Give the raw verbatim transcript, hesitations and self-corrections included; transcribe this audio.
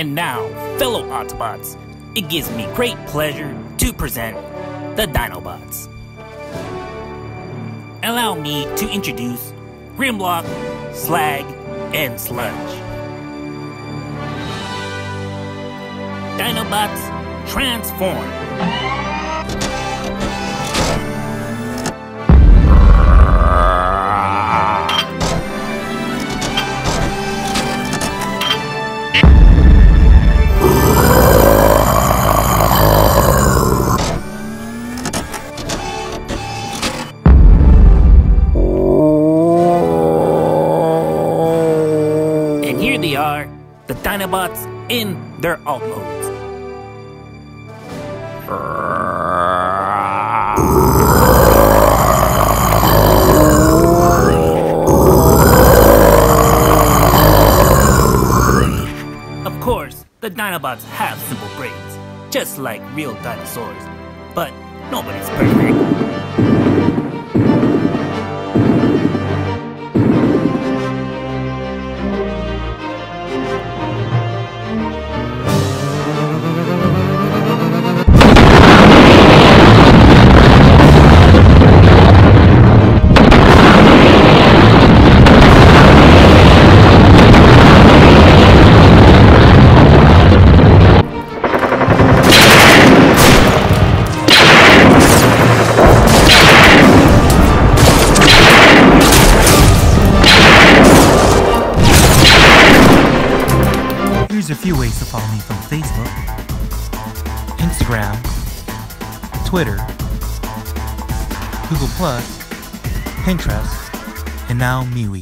And now, fellow Autobots, it gives me great pleasure to present the Dinobots. Allow me to introduce Grimlock, Slag, and Sludge. Dinobots transform. And here they are, the Dinobots in their alt modes. Of course, the Dinobots have simple brains, just like real dinosaurs, but nobody's perfect. Here's a few ways to follow me from Facebook, Instagram, Twitter, Google plus, Pinterest, and now MeWe.